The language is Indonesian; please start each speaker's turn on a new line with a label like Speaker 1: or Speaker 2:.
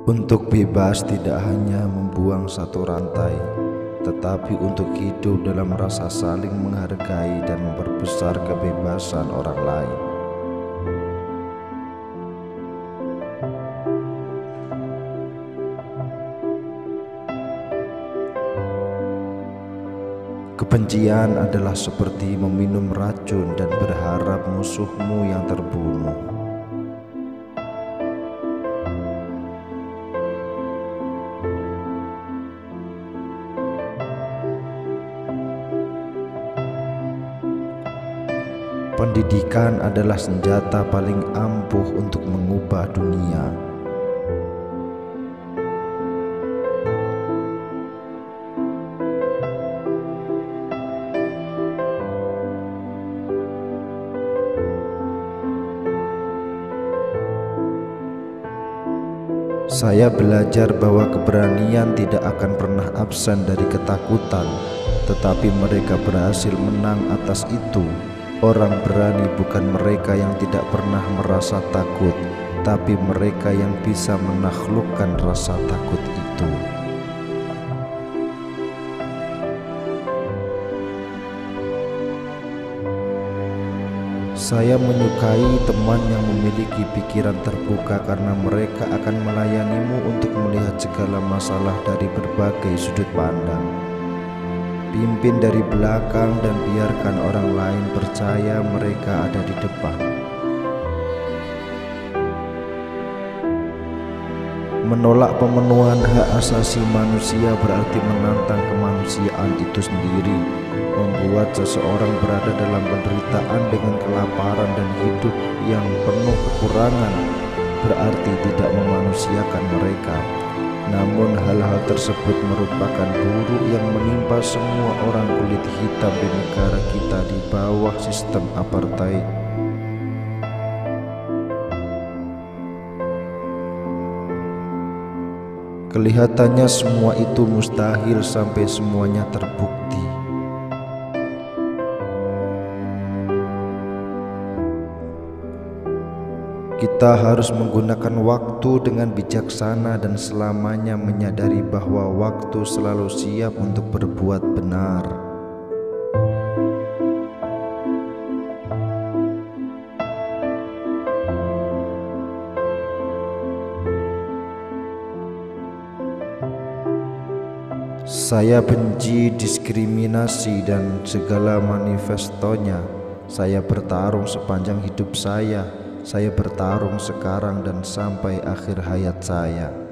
Speaker 1: Untuk bebas tidak hanya membuang satu rantai, tetapi untuk hidup dalam rasa saling menghargai dan memperbesar kebebasan orang lain. Kebencian adalah seperti meminum racun dan berharap musuhmu yang terbunuh. Pendidikan adalah senjata paling ampuh untuk mengubah dunia. Saya belajar bahwa keberanian tidak akan pernah absen dari ketakutan, tetapi mereka berhasil menang atas itu. Orang berani bukan mereka yang tidak pernah merasa takut, tapi mereka yang bisa menaklukkan rasa takut itu. Saya menyukai teman yang memiliki pikiran terbuka karena mereka akan melayanimu untuk melihat segala masalah dari berbagai sudut pandang. Pimpin dari belakang dan biarkan orang lain percaya mereka ada di depan. Menolak pemenuhan hak asasi manusia berarti menantang kemanusiaan itu sendiri. Membuat seseorang berada dalam penderitaan dengan kelaparan dan hidup yang penuh kekurangan berarti tidak memanusiakan mereka. Namun hal-hal tersebut merupakan buruk yang menimpa semua orang kulit hitam di negara kita di bawah sistem apartheid. Kelihatannya semua itu mustahil sampai semuanya terbukti. Kita harus menggunakan waktu dengan bijaksana dan selamanya menyadari bahwa waktu selalu siap untuk berbuat benar. Saya benci diskriminasi dan segala manifestonya. Saya bertarung sepanjang hidup saya. Saya bertarung sekarang dan sampai akhir hayat saya.